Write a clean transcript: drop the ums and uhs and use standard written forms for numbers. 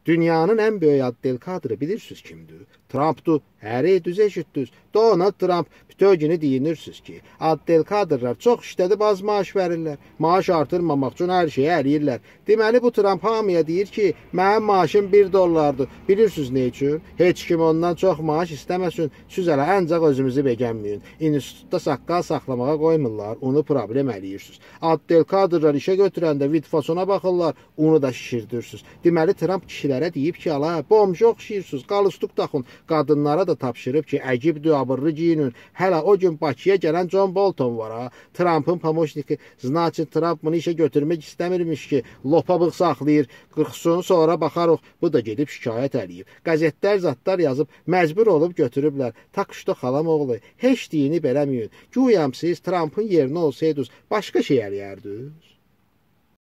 Dünyanın ən böyük addel kadrı bilirsiniz kimdir? Trump'dur. Həri, düz eşitdiniz. Donald Trump bütün günü deyinirsiniz ki, addel kadrlar çox işlədib az maaş verirlər. Maaş artırmamaq üçün hər şeyi əliyirlər. Deməli bu Trump hamıya deyir ki, mənim maaşım $1. Bilirsiniz nə üçün? Heç kim ondan çox maaş istəməsin. Siz hələ ancaq özünüzü beğenməyin. İnstitutda saqqal saxlamağa qoymurlar, onu problem əliyirsiniz. Addel kadrlar işə götürəndə vitfasona baxırlar, onu da şişirdirsiniz. Deməli Trump kişilərə deyib ki, ala, bomja oxşayırsınız, qalıstuk taxın. Qadınlara da tapşırıb ki, əgibdir, abırlı giyinin. Hələ o gün Bakıya gələn John Bolton var ha. Trump'ın pomoçniki. Значит, Trump bunu işə götürmək istəmirmiş ki, lopa bığ saxlayır, qırxsın, sonra baxarıq. Bu da gedib şikayət eləyib. Qəzetlər, zatlar yazıb, məcbur olub götürüblər. Tak что xalam oğlu, heç deyini beləməyin. Güyəm siz Trump'ın yerinə olsaydınız, başqa şey eləyərdiniz.